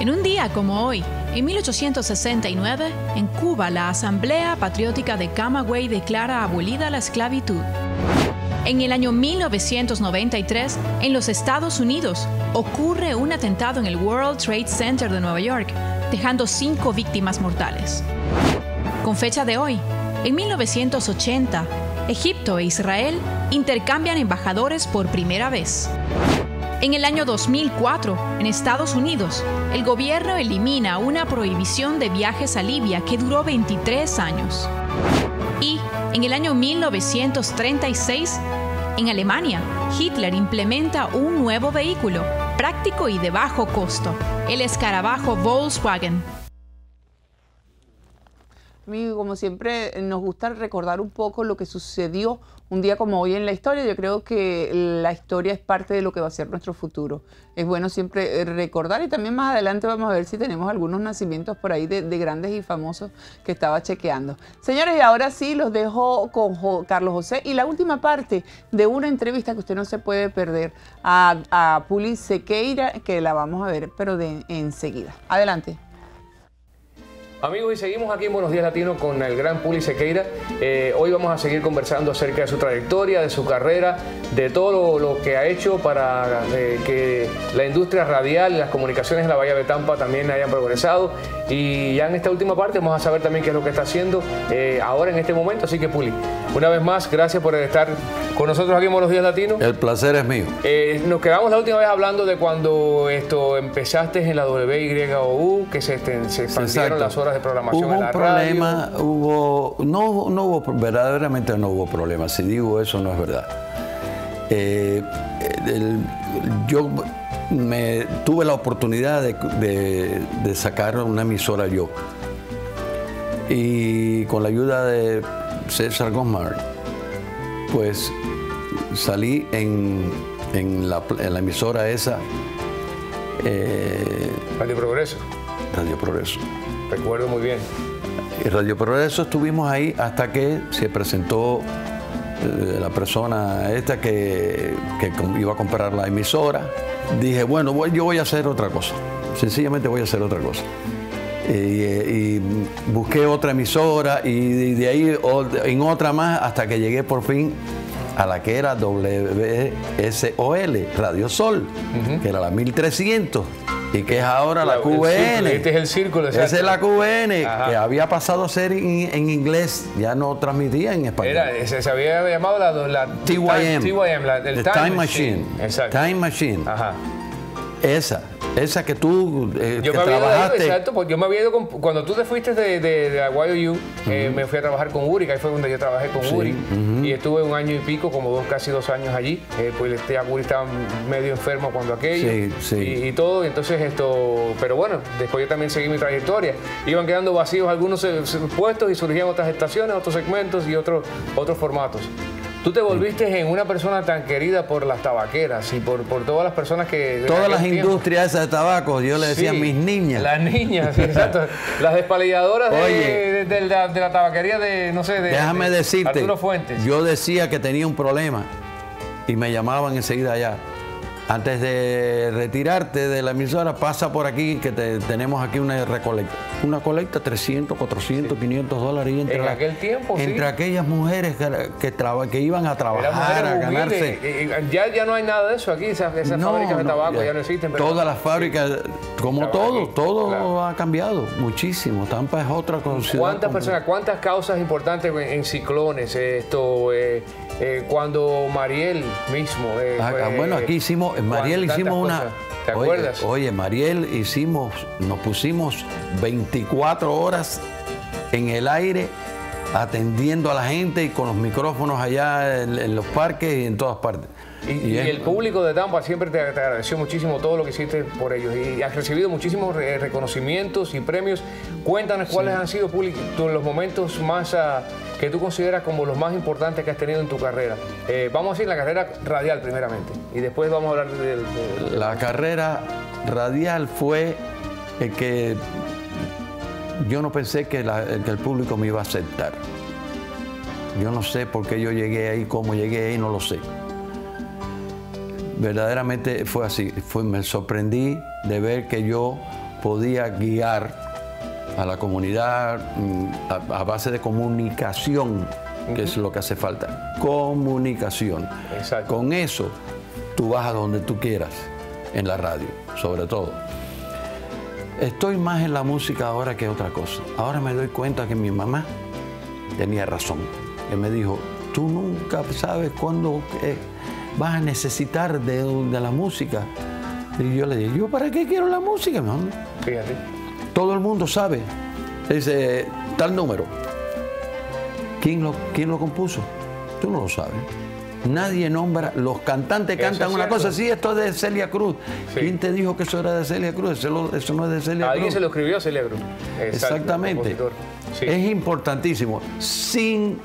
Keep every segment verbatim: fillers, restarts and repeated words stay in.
En un día como hoy, en mil ochocientos sesenta y nueve, en Cuba, la Asamblea Patriótica de Camagüey declara abolida la esclavitud. En el año mil novecientos noventa y tres, en los Estados Unidos, ocurre un atentado en el World Trade Center de Nueva York, dejando cinco víctimas mortales. Con fecha de hoy, en mil novecientos ochenta, Egipto e Israel intercambian embajadores por primera vez. En el año dos mil cuatro, en Estados Unidos, el gobierno elimina una prohibición de viajes a Libia que duró veintitrés años. Y en el año mil novecientos treinta y seis, en Alemania, Hitler implementa un nuevo vehículo, práctico y de bajo costo, el escarabajo Volkswagen. Amigo, como siempre, nos gusta recordar un poco lo que sucedió un día como hoy en la historia. Yo creo que la historia es parte de lo que va a ser nuestro futuro. Es bueno siempre recordar, y también más adelante vamos a ver si tenemos algunos nacimientos por ahí de, de grandes y famosos que estaba chequeando. Señores, y ahora sí los dejo con Jo- Carlos José y la última parte de una entrevista que usted no se puede perder a, a Puli Sequeira, que la vamos a ver, pero de enseguida. Adelante. Amigos, y seguimos aquí en Buenos Días Latino con el gran Puli Sequeira. Eh, hoy vamos a seguir conversando acerca de su trayectoria, de su carrera, de todo lo, lo que ha hecho para eh, que la industria radial y las comunicaciones en la Bahía de Tampa también hayan progresado. Y ya en esta última parte vamos a saber también qué es lo que está haciendo eh, ahora en este momento. Así que, Puli, una vez más, gracias por estar con nosotros aquí en Buenos Días Latino. El placer es mío. Eh, nos quedamos la última vez hablando de cuando esto empezaste en la W Y O U, que se, se expandieron Exacto. las horas de programación hubo en la un problema, radio. hubo, no, no hubo, verdaderamente no hubo problema. Si digo eso no es verdad. Eh, el, yo me tuve la oportunidad de, de, de sacar una emisora yo, y con la ayuda de César Gosmar, pues salí en, en, la, en la emisora esa, eh, Radio Progreso. Radio Progreso. Recuerdo muy bien. Y Radio Progreso estuvimos ahí hasta que se presentó eh, la persona esta que, que iba a comprar la emisora. Dije, bueno, voy, yo voy a hacer otra cosa. Sencillamente voy a hacer otra cosa. Y, y busqué otra emisora y de ahí en otra más hasta que llegué por fin a la que era W S O L, Radio Sol, uh-huh. que era la mil trescientos. Y que es ahora la, la Q V N. Este es el círculo. Esa es la Q V N, Ajá. que había pasado a ser en, en inglés, ya no transmitía en español. Era, se, se había llamado la, la T Y M, T Y M la, el The Time, Time Machine. Machine. Exacto. Time Machine. Ajá. Esa, esa que tú eh, yo que me trabajaste. Ido, exacto, porque yo me había ido con, cuando tú te fuiste de, de, de Y O U, uh-huh. eh, me fui a trabajar con Uri, que ahí fue donde yo trabajé con sí. Uri, uh-huh. y estuve un año y pico, como dos, casi dos años allí, eh, pues este, Uri estaba medio enfermo cuando aquello, sí, sí. Y, y todo, entonces esto, pero bueno, después yo también seguí mi trayectoria, iban quedando vacíos algunos puestos y surgían otras estaciones, otros segmentos y otros, otros formatos. Tú te volviste en una persona tan querida por las tabaqueras y por, por todas las personas que... Todas las tiempo. industrias esas de tabaco, yo le decía sí, mis niñas. Las niñas, sí, exacto. Las despalilladoras de, de, de, la, de la tabaquería de, no sé, de, déjame de decirte, Arturo Fuentes. Yo decía que tenía un problema y me llamaban enseguida allá. Antes de retirarte de la emisora, pasa por aquí que te, tenemos aquí una recolecta. Una colecta, trescientos, cuatrocientos, sí. quinientos dólares. Y entre en la, aquel tiempo, Entre sí. aquellas mujeres que, que, traba, que iban a trabajar, a ganarse. Eh, ya, ya no hay nada de eso aquí, esas, esas no, fábricas de tabaco no, ya, ya no existen. Pero todas no, las fábricas, sí. como todo, aquí, todo claro. ha cambiado muchísimo. Tampa es otra ciudad. ¿Cuántas personas, cuántas causas importantes en, en ciclones? Esto... Eh, Eh, cuando Mariel mismo... Eh, ah, fue, bueno, aquí hicimos, en Mariel hicimos una... Cosas. ¿Te oye, acuerdas? Oye, Mariel hicimos, nos pusimos veinticuatro horas en el aire atendiendo a la gente y con los micrófonos allá en, en los parques y en todas partes. Y, y, y el público de Tampa siempre te, te agradeció muchísimo todo lo que hiciste por ellos y has recibido muchísimos re, reconocimientos y premios. Cuéntanos cuáles sí. han sido Puli, los momentos más uh, que tú consideras como los más importantes que has tenido en tu carrera. Eh, vamos a decir la carrera radial primeramente y después vamos a hablar de... de, de, de... La carrera radial fue el que yo no pensé que, la, que el público me iba a aceptar. Yo no sé por qué yo llegué ahí, cómo llegué ahí, no lo sé. Verdaderamente fue así, fue, me sorprendí de ver que yo podía guiar a la comunidad a, a base de comunicación, que uh-huh. es lo que hace falta. Comunicación. Exacto. Con eso tú vas a donde tú quieras, en la radio, sobre todo. Estoy más en la música ahora que otra cosa. Ahora me doy cuenta que mi mamá tenía razón. Que me dijo, tú nunca sabes cuándo eh, vas a necesitar de, de la música. Y yo le dije, ¿yo para qué quiero la música, mamá? Fíjate. Todo el mundo sabe. Dice, tal número. ¿Quién lo, quién lo compuso? Tú no lo sabes. Nadie nombra, los cantantes cantan una cosa, sí, esto es de Celia Cruz. Sí. ¿Quién te dijo que eso era de Celia Cruz? Eso, eso no es de Celia Cruz. Alguien se lo escribió a Celia Cruz. Exacto, exactamente. Sí. Es importantísimo. Sin,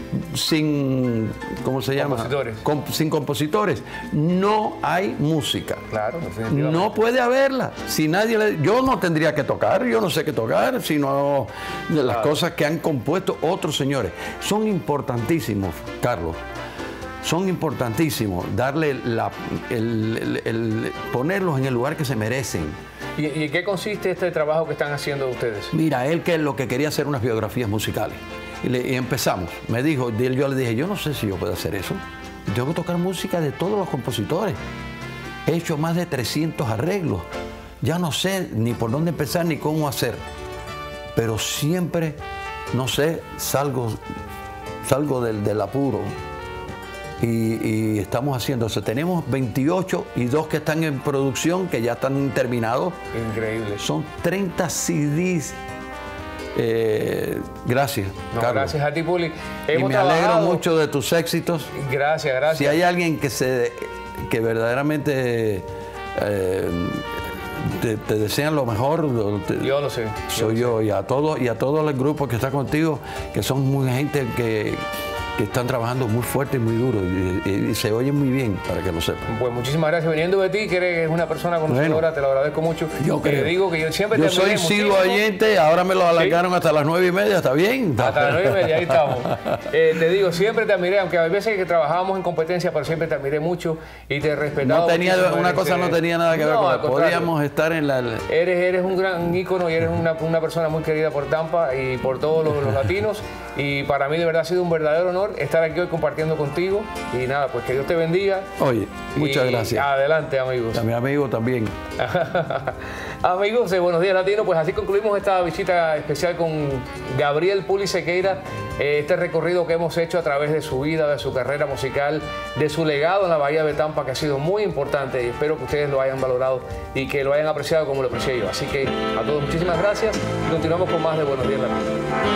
sin, ¿cómo se llama? Compositores. Com, sin compositores no hay música. Claro, definitivamente. No puede haberla. Si nadie le, yo no tendría que tocar, yo no sé qué tocar, sino de las claro. cosas que han compuesto otros señores. Son importantísimos, Carlos. Son importantísimos, darle la, el, el, el, ponerlos en el lugar que se merecen. ¿Y, y en qué consiste este trabajo que están haciendo ustedes? Mira, él que lo que quería hacer unas biografías musicales. Y, le, y empezamos. Me dijo, yo le dije, yo no sé si yo puedo hacer eso. Tengo que tocar música de todos los compositores. He hecho más de trescientos arreglos. Ya no sé ni por dónde empezar ni cómo hacer. Pero siempre, no sé, salgo, salgo del, del apuro. Y, y estamos haciendo eso. Tenemos veintiocho y dos que están en producción, que ya están terminados. Increíble. Son treinta C Ds. Eh, gracias, no, Carlos. Gracias a ti, Puli. Hemos y me trabajado. alegro mucho de tus éxitos. Gracias, gracias. Si hay alguien que, se, que verdaderamente eh, te, te desean lo mejor, te, yo lo sé. Soy yo, yo. Y a todos y a todo el grupo que está contigo, que son muy gente que... que están trabajando muy fuerte y muy duro y, y, y se oyen muy bien, para que lo sepan. Pues muchísimas gracias. Viniendo de ti, que eres una persona conocedora, bueno, te lo agradezco mucho. Yo te digo que yo siempre yo te soy sigo oyente, ahora me lo alargaron ¿sí? hasta las nueve y media, ¿está bien? Hasta las nueve y media, ahí estamos. Eh, te digo, siempre te admiré, aunque a veces que trabajábamos en competencia, pero siempre te admiré mucho y te he respetado. No tenía, una cosa no tenía nada que ver no, con eso. Podíamos estar en la... Eres, eres un gran ícono y eres una, una persona muy querida por Tampa y por todos los, los latinos. Y para mí de verdad ha sido un verdadero honor estar aquí hoy compartiendo contigo. Y nada, pues que Dios te bendiga. Oye, muchas y gracias. Adelante, amigos. A mi amigo también. Amigos de Buenos Días Latino, pues así concluimos esta visita especial con Gabriel Puli Sequeira. Este recorrido que hemos hecho a través de su vida, de su carrera musical, de su legado en la Bahía de Tampa, que ha sido muy importante, y espero que ustedes lo hayan valorado y que lo hayan apreciado como lo aprecié yo. Así que a todos muchísimas gracias y continuamos con más de Buenos Días Latino.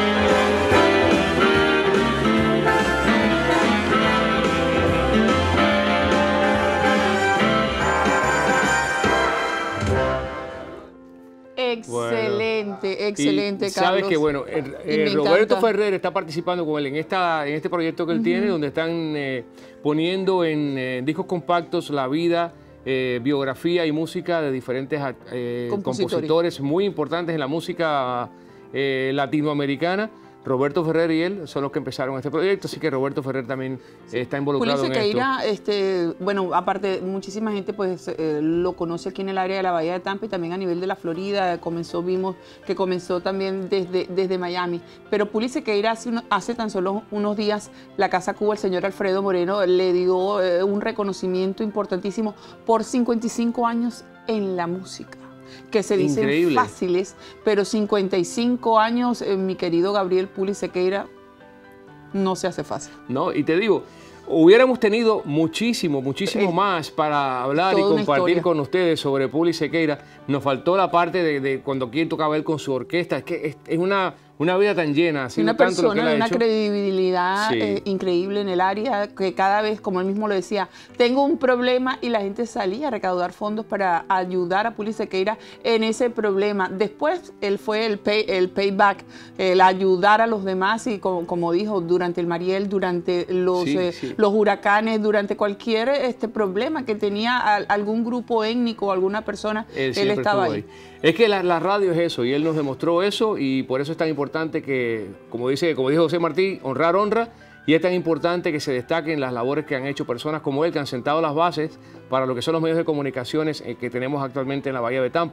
Excelente, bueno, excelente, Carlos. Sabes que bueno, el, el Roberto Ferrer está participando con él en esta en este proyecto que él uh-huh. tiene, donde están eh, poniendo en eh, discos compactos la vida, eh, biografía y música de diferentes eh, compositores muy importantes en la música eh, latinoamericana. Roberto Ferrer y él son los que empezaron este proyecto, así que Roberto Ferrer también eh, está involucrado Puli en Sequeira, esto. Este, bueno, aparte, muchísima gente pues eh, lo conoce aquí en el área de la Bahía de Tampa y también a nivel de la Florida. Comenzó, vimos que comenzó también desde, desde Miami. Pero Puli Sequeira hace, uno, hace tan solo unos días, la Casa Cuba, el señor Alfredo Moreno, le dio eh, un reconocimiento importantísimo por cincuenta y cinco años en la música. Que se dicen Increíble. fáciles, pero cincuenta y cinco años, eh, mi querido Gabriel Puli Sequeira, no se hace fácil. No, y te digo, hubiéramos tenido muchísimo, muchísimo eh, más para hablar y compartir con ustedes sobre Puli Sequeira. Nos faltó la parte de, de cuando quien tocaba él con su orquesta. Es que es, es una... Una vida tan llena, una persona de una credibilidad sí. eh, increíble en el área, que cada vez, como él mismo lo decía, tengo un problema y la gente salía a recaudar fondos para ayudar a Puli Sequeira en ese problema. Después él fue el, pay, el payback, el ayudar a los demás y como, como dijo, durante el Mariel, durante los, sí, eh, sí. los huracanes, durante cualquier este problema que tenía a, algún grupo étnico o alguna persona, él, él estaba ahí. ahí. Es que la, la radio es eso y él nos demostró eso y por eso es tan importante que, como dice, como dijo José Martí, honrar honra, y es tan importante que se destaquen las labores que han hecho personas como él, que han sentado las bases para lo que son los medios de comunicaciones que tenemos actualmente en la Bahía de Tampa.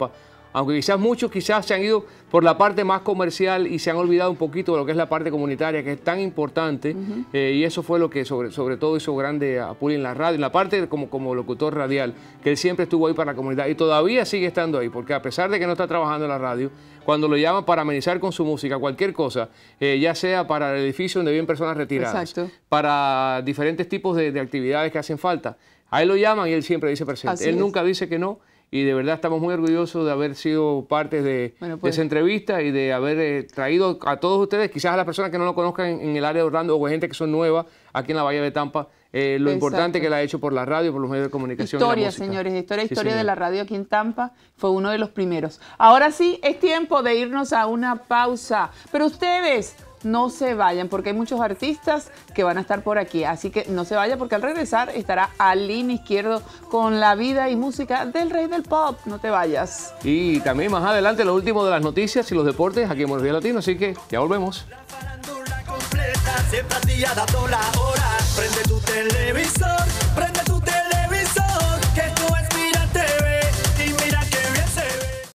aunque quizás muchos quizás se han ido por la parte más comercial y se han olvidado un poquito de lo que es la parte comunitaria, que es tan importante, uh-huh. eh, y eso fue lo que sobre, sobre todo hizo grande a Puli en la radio, en la parte como, como locutor radial, que él siempre estuvo ahí para la comunidad y todavía sigue estando ahí, porque a pesar de que no está trabajando en la radio, cuando lo llaman para amenizar con su música, cualquier cosa, eh, ya sea para el edificio donde viven personas retiradas, Exacto. para diferentes tipos de, de actividades que hacen falta, a él lo llaman y él siempre dice presente. Así él es. Nunca dice que no. Y de verdad estamos muy orgullosos de haber sido parte de, bueno, pues, de esa entrevista y de haber eh, traído a todos ustedes, quizás a las personas que no lo conozcan en, en el área de Orlando o gente que son nuevas aquí en la Bahía de Tampa, eh, lo Exacto. importante que la ha hecho por la radio, por los medios de comunicación. Historia, y la música. señores, historia, sí, historia señor. de la radio aquí en Tampa, fue uno de los primeros. Ahora sí, es tiempo de irnos a una pausa, pero ustedes no se vayan porque hay muchos artistas que van a estar por aquí, así que no se vayan porque al regresar estará Aline Izquierdo con la vida y música del rey del pop. No te vayas. Y también más adelante lo último de las noticias y los deportes aquí en Buenos Días Latino, así que ya volvemos. Siempre a ti ha dado la hora. Prende tu televisor, prende